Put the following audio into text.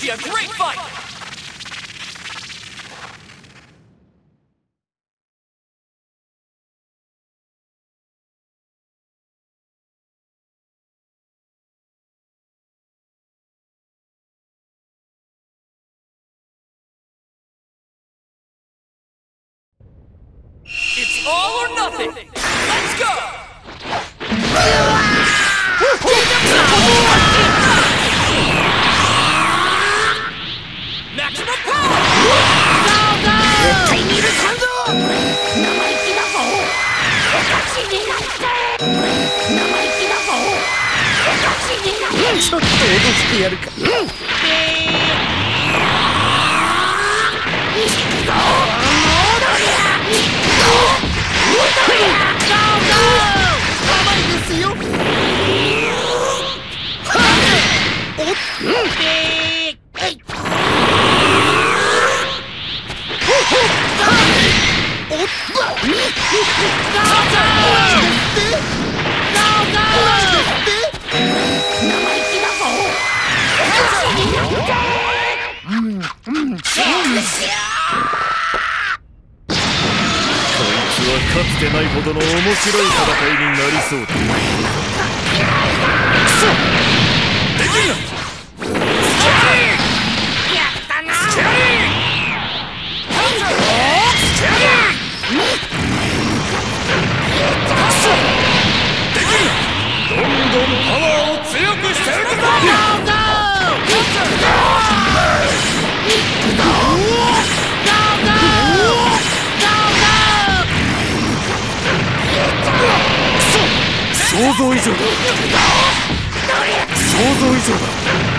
be a great fight! It's all or nothing! Let's go! Maximum power!かつてないほどの面白い戦いになりそうだ。くそ！できるな！やったな！スキャリー！スキャリー！くそ！できるな！どんどんパワーを強くしていくぞ！想像以上だ。想像以上だ。